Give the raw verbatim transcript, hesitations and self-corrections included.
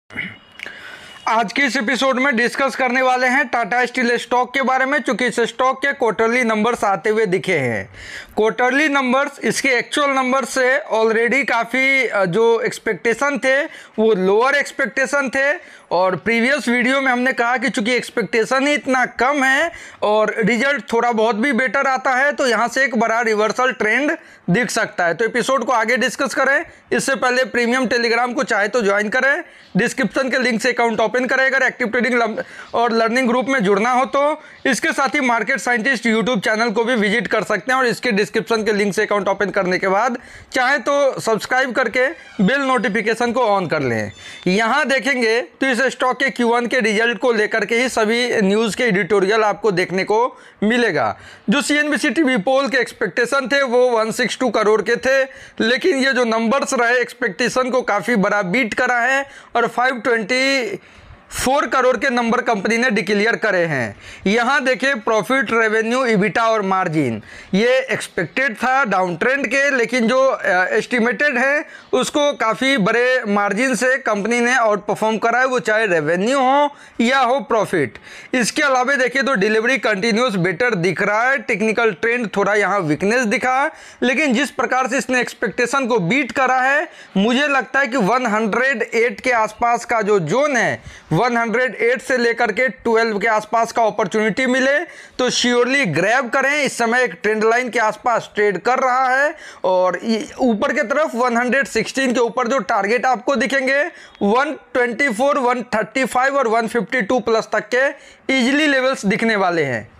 आज के इस एपिसोड में डिस्कस करने वाले हैं टाटा स्टील स्टॉक के बारे में, चूंकि इस स्टॉक के क्वार्टरली नंबर्स आते हुए दिखे हैं। क्वार्टरली नंबर्स इसके एक्चुअल नंबर से ऑलरेडी काफ़ी जो एक्सपेक्टेशन थे वो लोअर एक्सपेक्टेशन थे, और प्रीवियस वीडियो में हमने कहा कि चूंकि एक्सपेक्टेशन ही इतना कम है और रिजल्ट थोड़ा बहुत भी बेटर आता है तो यहाँ से एक बड़ा रिवर्सल ट्रेंड दिख सकता है। तो एपिसोड को आगे डिस्कस करें इससे पहले प्रीमियम टेलीग्राम को चाहे तो ज्वाइन करें, डिस्क्रिप्शन के लिंक से अकाउंट ओपन करें अगर एक्टिव ट्रेडिंग और लर्निंग ग्रुप में जुड़ना हो तो। इसके साथ ही मार्केट साइंटिस्ट यूट्यूब चैनल को भी विजिट कर सकते हैं और इसके डिस्क्रिप्शन के लिंक से अकाउंट ओपन करने के बाद चाहे तो सब्सक्राइब करके बेल नोटिफिकेशन को ऑन कर लें। यहाँ देखेंगे तो इस स्टॉक के क्यू वन के रिजल्ट को लेकर के ही सभी न्यूज़ के एडिटोरियल आपको देखने को मिलेगा। जो C N B C TV poll के एक्सपेक्टेशन थे वो एक सौ बासठ करोड़ के थे, लेकिन ये जो नंबर्स रहे एक्सपेक्टेशन को काफ़ी बड़ा बीट करा है और पाँच सौ चौबीस करोड़ के नंबर कंपनी ने डिक्लेयर करे हैं। यहाँ देखिए प्रॉफिट, रेवेन्यू, इबिटा और मार्जिन ये एक्सपेक्टेड था डाउन ट्रेंड के, लेकिन जो एस्टिमेटेड है उसको काफ़ी बड़े मार्जिन से कंपनी ने आउट परफॉर्म करा है, वो चाहे रेवेन्यू हो या हो प्रॉफिट। इसके अलावा देखिए तो डिलीवरी कंटिन्यूस बेटर दिख रहा है, टेक्निकल ट्रेंड थोड़ा यहाँ वीकनेस दिखा है, लेकिन जिस प्रकार से इसने एक्सपेक्टेशन को बीट करा है मुझे लगता है कि एक सौ आठ के आसपास का जो जोन है एक सौ आठ से लेकर के बारह के आसपास का अपॉर्चुनिटी मिले तो श्योरली ग्रैब करें। इस समय एक ट्रेंड लाइन के आसपास ट्रेड कर रहा है और ऊपर के तरफ एक सौ सोलह के ऊपर जो टारगेट आपको दिखेंगे एक सौ चौबीस, एक सौ पैंतीस और एक सौ बावन प्लस तक के इजीली लेवल्स दिखने वाले हैं।